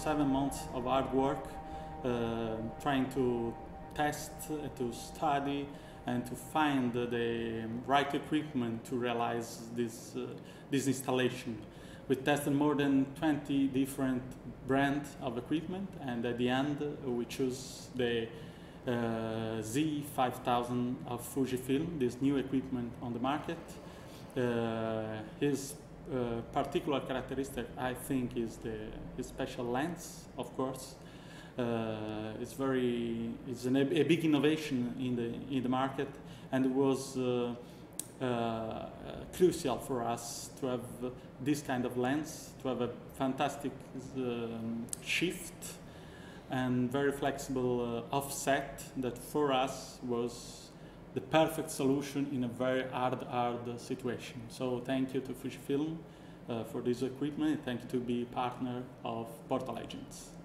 7 months of hard work, trying to test, to study, and to find the right equipment to realize this installation. We tested more than 20 different brands of equipment, and at the end we chose the Z5000 of FUJIFILM, this new equipment on the market. His particular characteristic, I think, is his special lens, of course. It's a big innovation in the market, and it was crucial for us to have this kind of lens, to have a fantastic shift and very flexible offset that for us was the perfect solution in a very hard situation. So thank you to FUJIFILM for this equipment, and thank you to be partner of PORTO Legends.